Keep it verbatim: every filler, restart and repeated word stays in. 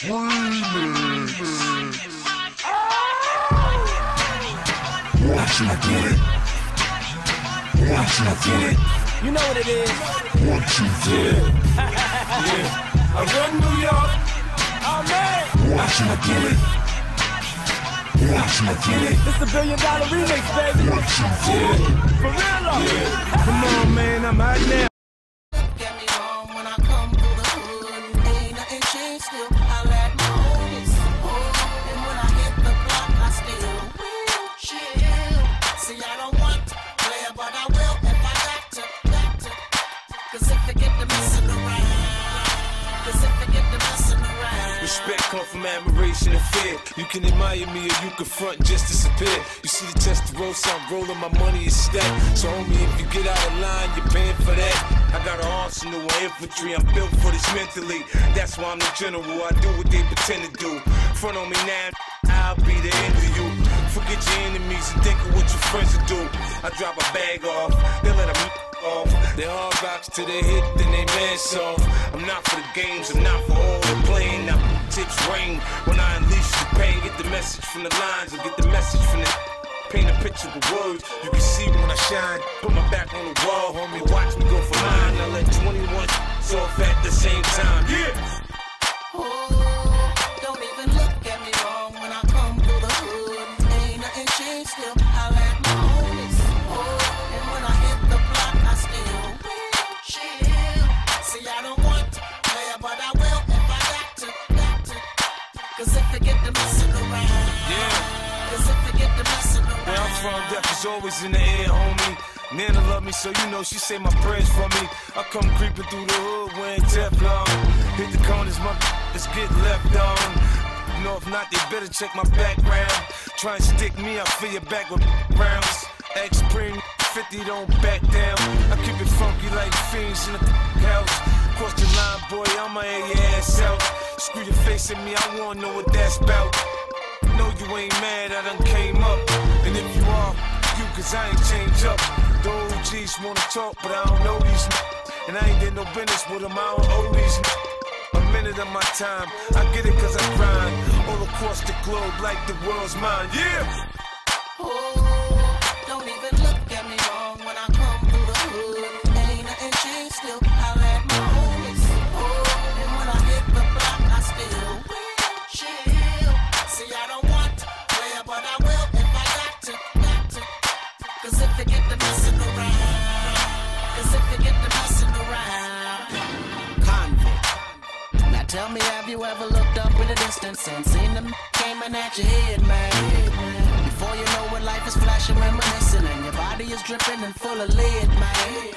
Watch me get it. Watch me get it. You know what it is. Watch me get it. Yeah. I run New York. Oh man. Watch me get it. Watch me get it. It's a billion dollar remix, baby. Watch me get it. For real, though. Yeah. Come on, man. I'm hot now. Get me wrong when I come through the hood. Ain't nothing changed still. I let my homies. Oh, and when I hit the block, I still will chill. See, I don't want to play, but I will if I got to, got to. Cause if I get to messing around, cause if I get to messing around. Respect come from admiration and fear. You can admire me or you can front and just disappear. You see the test to roll, so I'm rolling, my money is stacked. So homie, if you get out of line, you're paying for that. I got an arsenal of infantry, I'm built for this mentally. That's why I'm the general, I do what they pretend to do. Front on me now, I'll be the end of you. Forget your enemies and think of what your friends will do. I drop a bag off, they let them off. They hard rocks till they hit, then they man soft. I'm not for the games, I'm not for all the playing. Now tips ring when I unleash the pain. Get the message from the lines and get the message from the paint a picture with words. You can see when I shine. Put my back on the wall, homie. Watch me go for mine. I let twenty-one off at the same time. Yeah. Oh, don't even look at me wrong when I come through the hood. Ain't nothing changed still. I let my homies. Oh, and when I hit the block, I still will chill. See, I don't want to play, but I will if I got to, got to. Cause if I get to messing around, Yeah. cause if I get to messing around. Where I'm from, death is always in the air, homie. Nana love me, so you know she say my prayers for me. I come creeping through the hood wearing Teflon. Hit the corners, my let's get left on. You know, if not, they better check my background. Try and stick me, I fill your back with rounds. X-Prime fifty, don't back down. I keep it funky like fiends in the house. Cross the line, boy, I'ma air your ass out. Screw your face at me, I wanna know what that's about. Know you ain't mad, I done came up. And if you are, you, cause I ain't changed up. The O Gs wanna talk, but I don't know these. And I ain't did no business with them, I don't owe these. A minute of my time, I get it cause I grind. All across the globe like the world's mine, yeah! Oh, don't even look at me wrong when I come through the hood. Ain't nothing changed still. I let my homies. Oh, and when I hit the block, I still will chill. See, I don't want to play, but I will if I got to, got to. Cause if I get to messing around, cause if I get to messing around. Convict. Now tell me, have you ever looked up in the distance and seen them coming at your head, man? Before you know it, life is flashing, reminiscing, and your body is dripping and full of lead, man.